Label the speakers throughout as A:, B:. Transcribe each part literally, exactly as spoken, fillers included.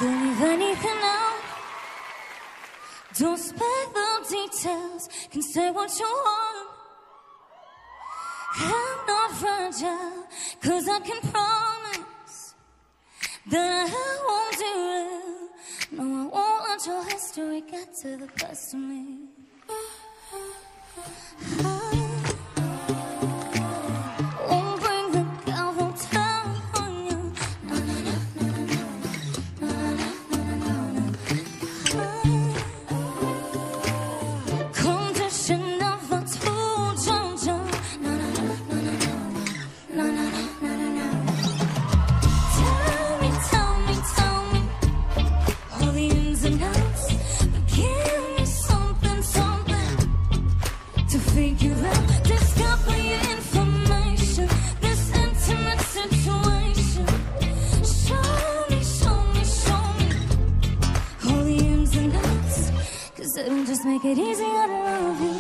A: Don't leave anything out. Don't spare the details. Can say what you want. I'm not fragile, cause I can promise that I won't do it. No, I won't let your history get to the best of me. Just make it easier to love you.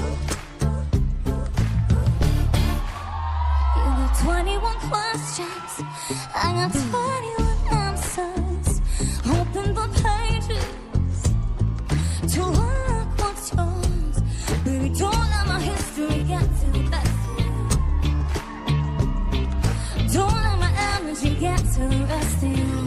A: You got twenty-one questions, I got twenty-one answers. Open the pages to unlock what's yours. Baby, don't let my history get to the best of you. Don't let my energy get to the rest of you.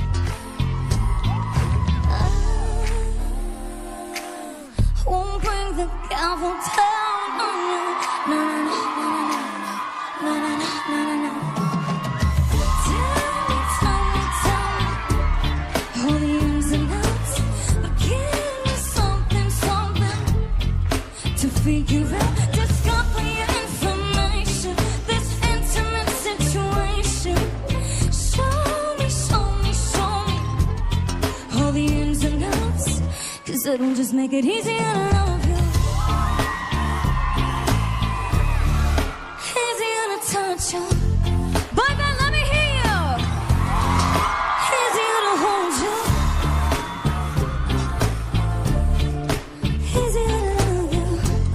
A: Won't bring the gavel down on you. No, no, no, no, no, no, no, no, no. Tell me, tell me, tell me all the ins and outs, but give me something, something to figure out. Discover your information, this intimate situation. Show me, show me, show me all the ins and outs, cause it'll just make it easier to love you. Easier to touch you. Boy, man, let me hear you. Easier to hold you. Easier to love you.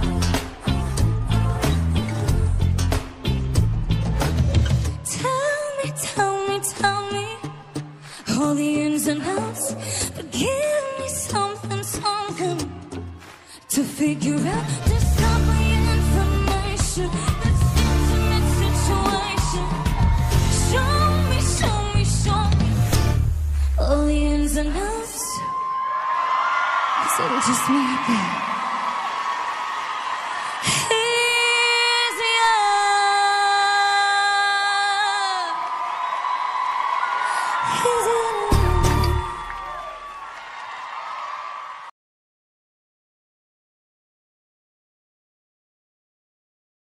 A: Tell me, tell me, tell me all the ins and outs, but give me something, something to figure out. Discover your information, this intimate situation. Show me, show me, show me all the ins and outs, cause it'll just make it easier. Easier.